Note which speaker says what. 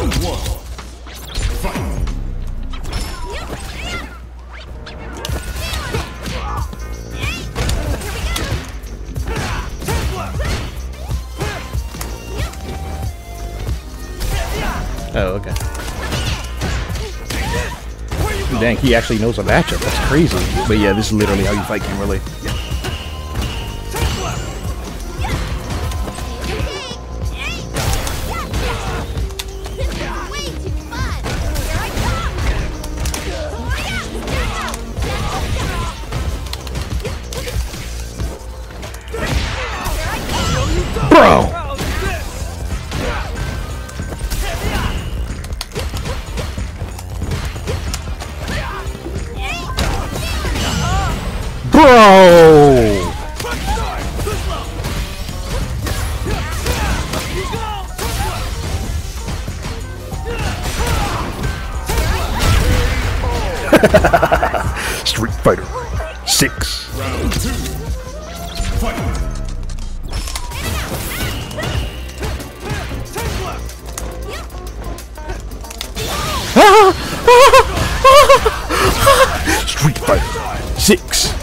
Speaker 1: Round one. Fight.
Speaker 2: Oh, okay. Dang, he actually knows a matchup. That's crazy. But yeah, this is literally how you fight Kimberly. Bro! Bro! Street Fighter 6.
Speaker 1: Round two. Fight.
Speaker 2: Street Fighter 6.